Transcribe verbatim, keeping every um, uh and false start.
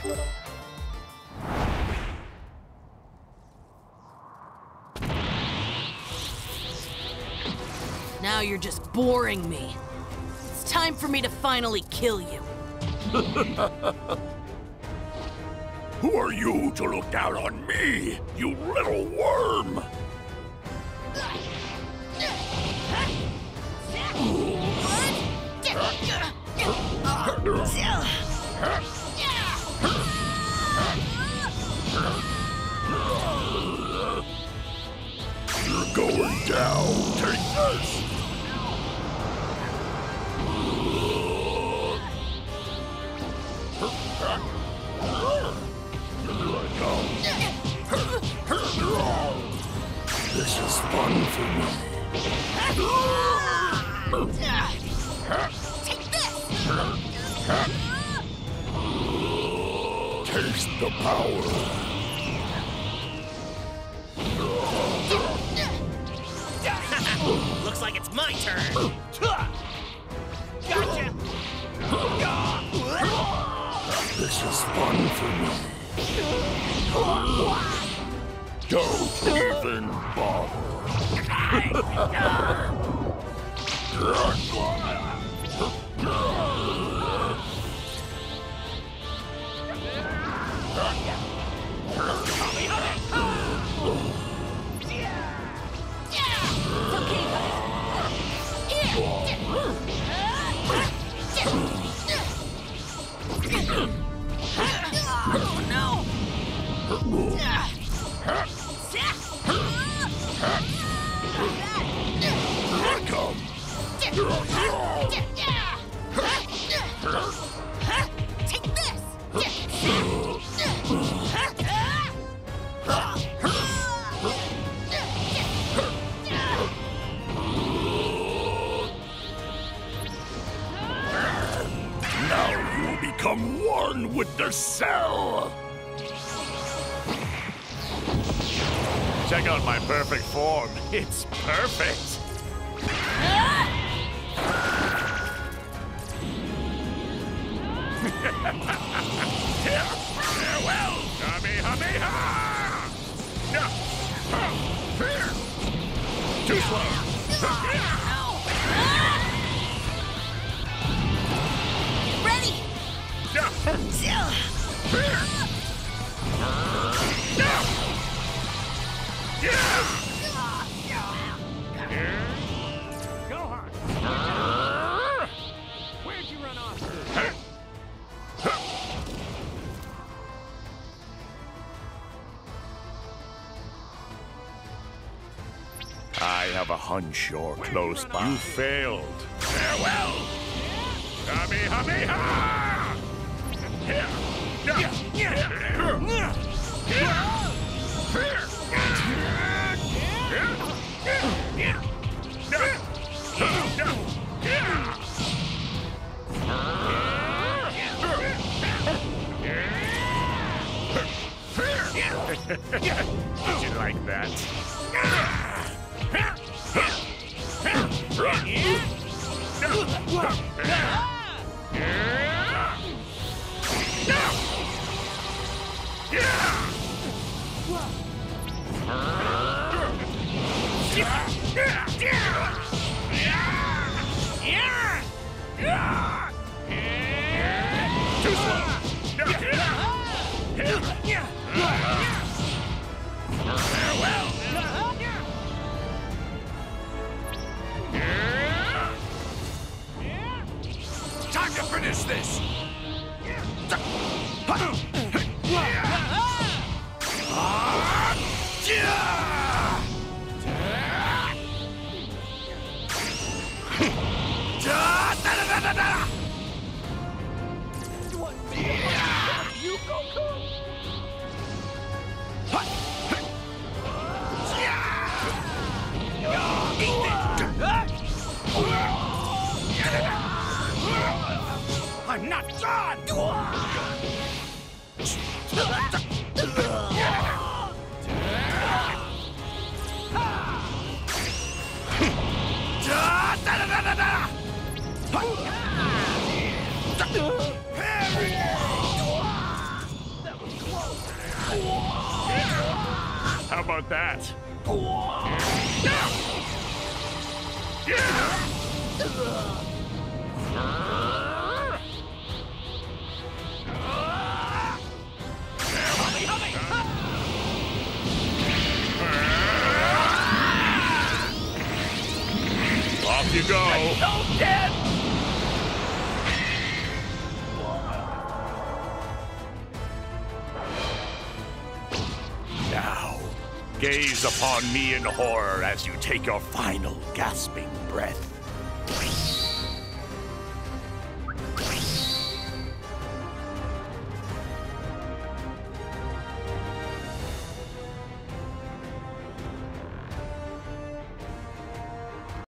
Now you're just boring me. It's time for me to finally kill you. Who are you to look down on me, you little worm? You're going down. Take this. This is fun for me. Take this! Taste the power. Looks like it's my turn. Gotcha! This is fun for me. Don't even bother. Oh no! Come. Take this! Now you will become one with the cell. Check out my perfect form. It's perfect. Farewell. Kamehameha! Too slow. Ready! Gohan! Where'd you run off to? I have a hunch you're close by. You failed. Farewell. Kamehameha! Did you like that? Too slow. Farewell. about that? Off you go. So dead! Now, gaze upon me in horror as you take your final gasping breath.